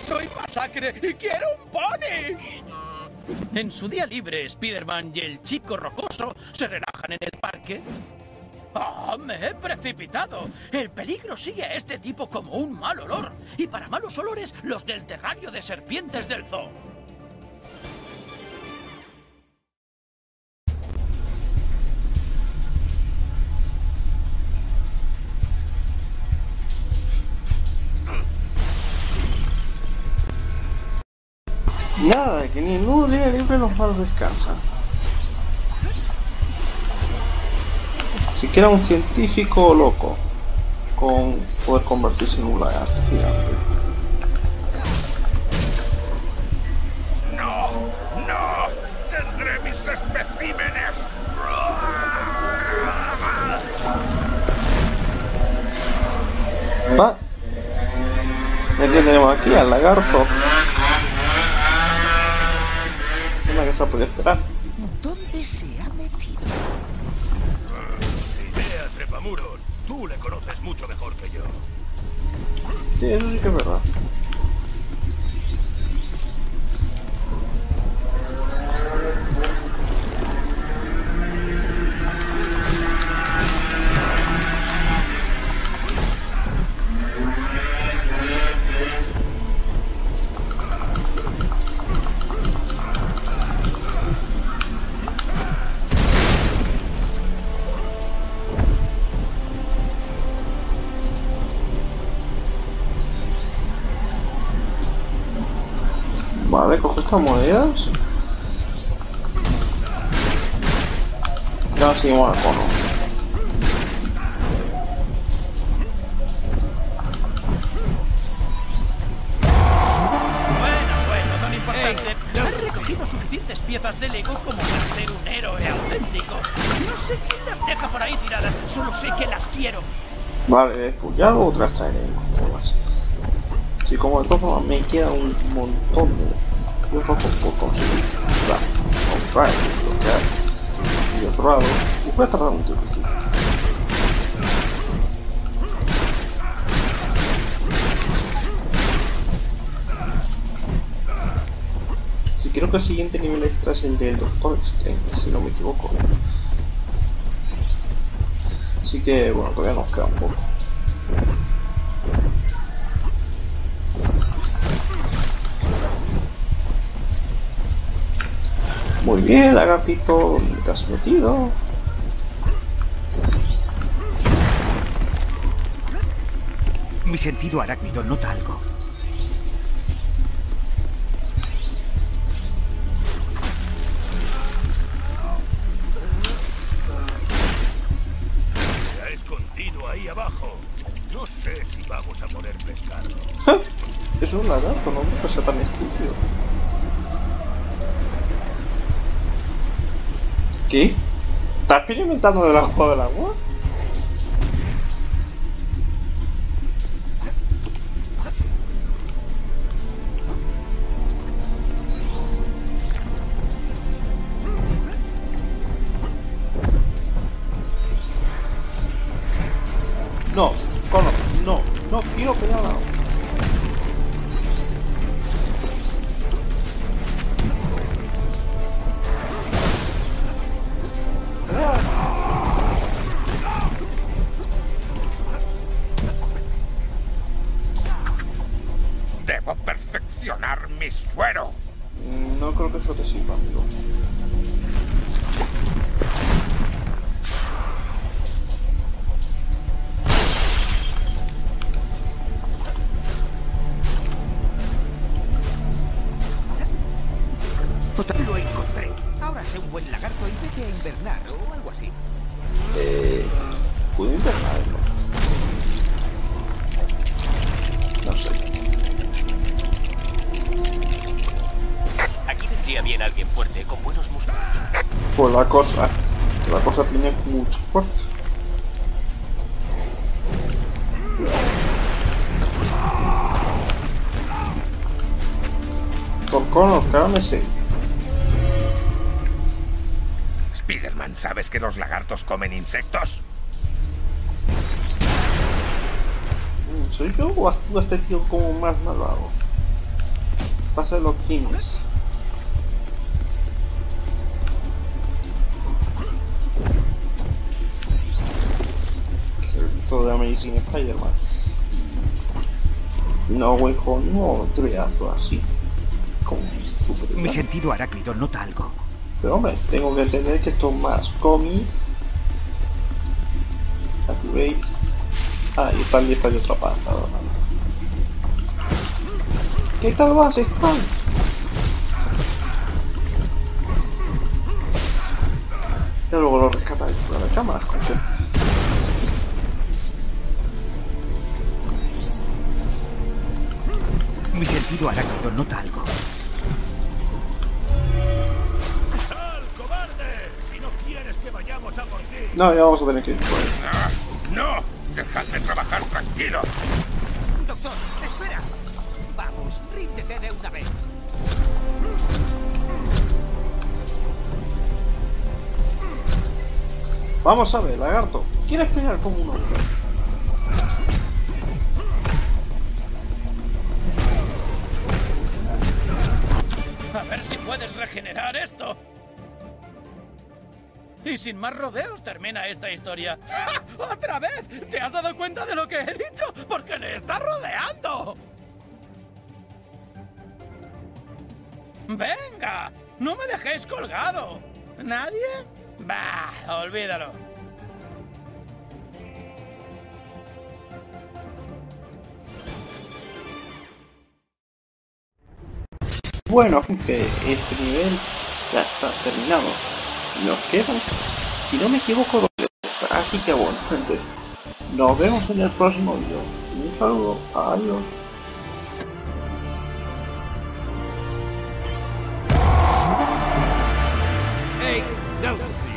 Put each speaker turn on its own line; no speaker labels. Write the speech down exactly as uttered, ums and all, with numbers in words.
soy Masacre y quiero un pony. En su día libre, Spider-Man y el chico rocoso se relajan en el parque. ¡Ah, me he precipitado! El peligro sigue a este tipo como un mal olor. Y para malos olores, los del terrario de serpientes del zoo.
Nada, que ni en un día libre los malos descansan. Siquiera un científico loco con poder convertirse en un lagarto gigante.
¡No! ¡No! ¡Tendré mis especímenes!
Va. Ya que tenemos aquí al lagarto. Es la que se ha podido esperar.
¿Dónde se ha metido?
Ideas, trepamuros. Tú le conoces mucho mejor que yo.
Sí, eso sí que es verdad. Vale, cojo estas monedas. Y ahora seguimos al cono.
Bueno, bueno, no me importa. He recogido suficientes piezas de Lego como para ser un héroe auténtico. No sé quién las deja por ahí tiradas, solo sé que las quiero.
Vale, pues ya luego te las traeremos. Sí, como de todas formas me queda un montón de rojos por conseguir. Claro, comprar, bloquear y otro lado. Y puede tardar un tiempo. Sí, creo que el siguiente nivel extra es el del Doctor Strange, si no me equivoco. Así que, bueno, todavía nos queda un poco. Muy bien, lagartito, ¿dónde te has metido?
Mi sentido arácnido nota algo.
Se ha escondido ahí abajo. No sé si vamos a poder pescarlo.
Es un lagarto, no me pasa tan estúpido. ¿Qué? ¿Estás experimentando debajo del agua? No, cono, no, no quiero pegar al agua.
Debo perfeccionar mi suero.
No creo que eso te sirva, amigo.
Lo encontré. Ahora sé un buen lagarto y vete a invernar o algo así.
Eh... ¿Puedo invernarlo? No sé.
Aquí vendría bien alguien fuerte con buenos músculos.
Pues la cosa... La cosa tiene mucha fuerza. Por conos, cálmese.
Spider-Man, ¿sabes que los lagartos comen insectos?
¿Soy yo o actúa este tío como más malvado? pasa los Kimis. Todo de Amazing Spider-Man. No, Way Home no estoy algo así. Como super.
Mi sentido arácnido nota algo.
Pero hombre, tengo que entender que esto es más cómic. Activate. Ah, y están diez para otra parte. ¿Qué tal vas, Stan? Ya luego lo rescatáis fuera de cámaras, como siempre.
Mi sentido arácnido nota algo.
¡Sal, cobarde! Si no quieres que vayamos a por ti.
No, ya vamos a tener que ir.
¡No! ¡Dejadme trabajar tranquilo!
Doctor, espera. Vamos, ríndete de una vez.
Vamos a ver, lagarto. ¿Quieres pelear como un hombre?
A ver si puedes regenerar esto. Y sin más rodeos termina esta historia. ¡Ah! ¡Otra vez! ¿Te has dado cuenta de lo que he dicho? ¡Porque le está rodeando! ¡Venga! ¡No me dejéis colgado! ¿Nadie? Bah, olvídalo.
Bueno, gente, este nivel ya está terminado. Nos quedan, si no me equivoco, dos. Así que bueno, gente, nos vemos en el próximo vídeo. Un saludo, adiós.
Hey, no.